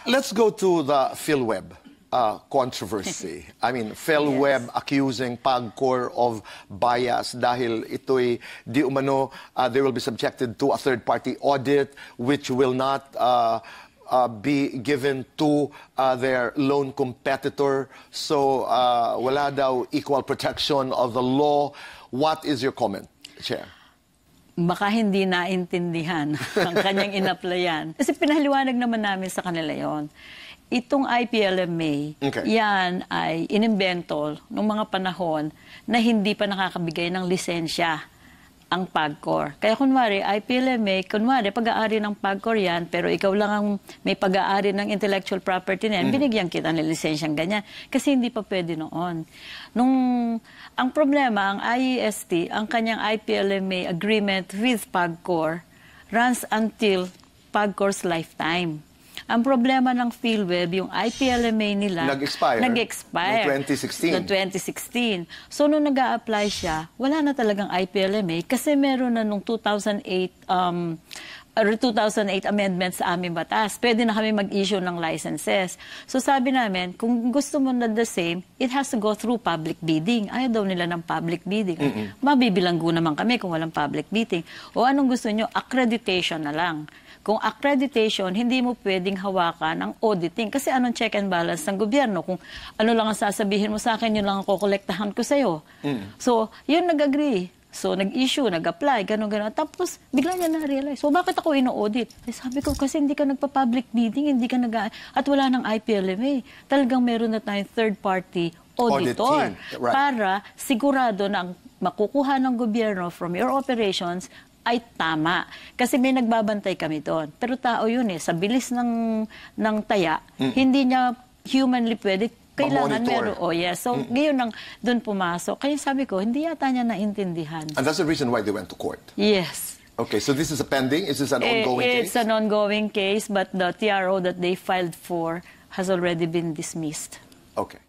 Let's go to the PhilWeb controversy. I mean, PhilWeb accusing PAGCOR of bias dahil ito'y di umano, they will be subjected to a third-party audit which will not be given to their lone competitor. So wala daw equal protection of the law. What is your comment, Chair? Baka hindi naintindihan ang kanyang inaplayan. Kasi pinahaliwanag naman namin sa kanila yon. Itong IPLMA, yan ay inimbento noong mga panahon na hindi pa nakakabigay ng lisensya ang PAGCOR. Kaya kunwari, IPLMA, kunwari, pag-aari ng PAGCOR yan, pero ikaw lang ang may pag-aari ng intellectual property na yan, binigyan kita ng lisensyang ganyan. Kasi hindi pa pwede noon. Ang problema, ang IEST, ang kanyang IPLMA agreement with PAGCOR runs until PAGCOR's lifetime. Ang problema ng PhilWeb, yung IPLMA nila, nag-expire noong 2016. Noong 2016. So, nung nag-a-apply siya, wala na talagang IPLMA kasi meron na nung 2008 amendments sa aming batas. Pwede na kami mag-issue ng licenses. So, sabi namin, kung gusto mo na the same, it has to go through public bidding. Ayaw daw nila ng public bidding. Mabibilanggo naman kami kung walang public bidding. O anong gusto nyo? Accreditation na lang. Kung accreditation, hindi mo pwedeng hawakan ang auditing. Kasi anong check and balance ng gobyerno? Kung ano lang ang sasabihin mo sa akin, yun lang ang kukolektahan ko sa'yo. So, yun nag-agree. So, nag-issue, nag-apply, gano'n. Tapos, bigla niya na-realize, so bakit ako ino-audit? Sabi ko, kasi hindi ka nagpa-public bidding, hindi ka at wala ng IPLMA. Talagang meron na tayong third-party auditor. Para sigurado na ang makukuha ng gobyerno from your operations ay tama. Kasi may nagbabantay kami doon. Pero tao yun sa bilis ng taya, hindi niya humanly pwede. Kailangan meron. Oh yes. So, ngayon doon pumasok. Kaya sabi ko, hindi yata niya naintindihan. And that's the reason why they went to court? Yes. Okay, so this is a pending? Is this an ongoing case? It's an ongoing case, but the TRO that they filed for has already been dismissed. Okay.